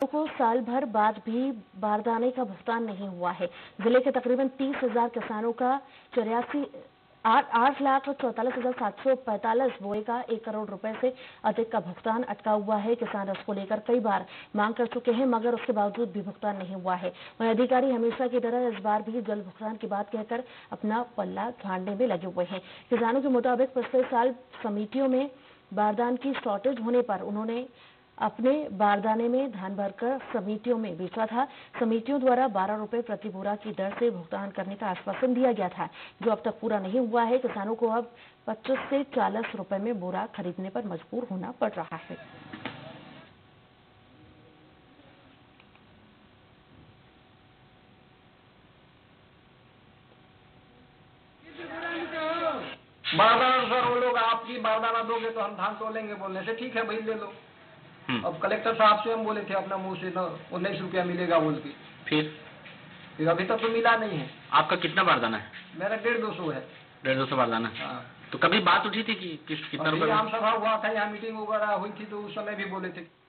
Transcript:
को साल भर बाद भी बारदाने का भुगतान नहीं हुआ है। जिले के तकरीबन 30,000 किसानों का 8,44,745 बोरे का 1 करोड़ रुपए से अधिक का भुगतान अटका हुआ है। किसान इसको लेकर कई बार मांग कर चुके हैं, मगर उसके बावजूद भी भुगतान नहीं हुआ है। वहीं अधिकारी हमेशा की तरह इस बार भी जल्द भुगतान की बात कहकर अपना पल्ला झाड़ने में लगे हुए हैं। किसानों के मुताबिक पिछले साल समितियों में बारदान की शॉर्टेज होने पर उन्होंने अपने बारदाने में धान भरकर समितियों में बेचा था। समितियों द्वारा 12 रुपए प्रति बोरा की दर से भुगतान करने का आश्वासन दिया गया था, जो अब तक पूरा नहीं हुआ है। किसानों को अब 25 से 40 रुपए में बोरा खरीदने पर मजबूर होना पड़ रहा है। बारदाना सर, वो लोग आपकी बारदाना दोगे तो हम धान तोलेंगे, बोलने से ठीक है भाई ले लो। अब कलेक्टर साहब से हम बोले थे अपना मुंह से 19 रुपया मिलेगा बोल के, फिर अभी तक तो मिला नहीं है। आपका कितना बारदाना है? मेरा 150-200 है। 150 बारदाना। हाँ। तो कभी बात उठी थी कि कितना रुपया? आम सभा हुआ था, यहाँ मीटिंग वगैरह हुई थी तो उस समय भी बोले थे।